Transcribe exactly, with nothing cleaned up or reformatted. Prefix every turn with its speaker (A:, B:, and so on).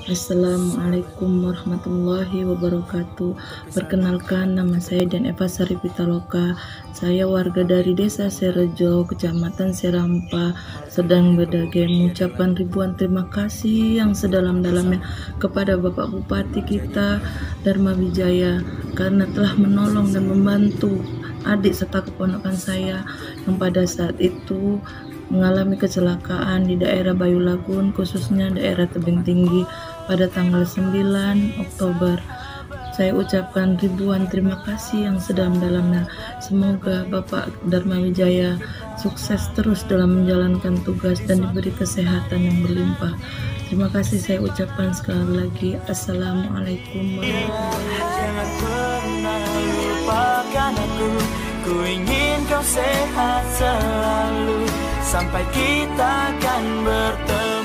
A: Assalamualaikum warahmatullahi wabarakatuh. Perkenalkan, nama saya Dan Eva Sari Pitaloka. Saya warga dari Desa Serejo, Kecamatan Serampa, Sedang Bedage, mengucapkan ribuan terima kasih yang sedalam-dalamnya kepada Bapak Bupati kita, Dharma Wijaya, karena telah menolong dan membantu adik serta keponakan saya yang pada saat itu mengalami kecelakaan di daerah Bayulagun, khususnya daerah Tebing Tinggi pada tanggal sembilan Oktober. Saya ucapkan ribuan terima kasih yang sedalam-dalamnya. Semoga Bapak Dharma Wijaya sukses terus dalam menjalankan tugas dan diberi kesehatan yang berlimpah. Terima kasih saya ucapkan sekali lagi. Assalamualaikum warahmatullahi
B: Ku ingin kau sehat selalu sampai kita akan bertemu.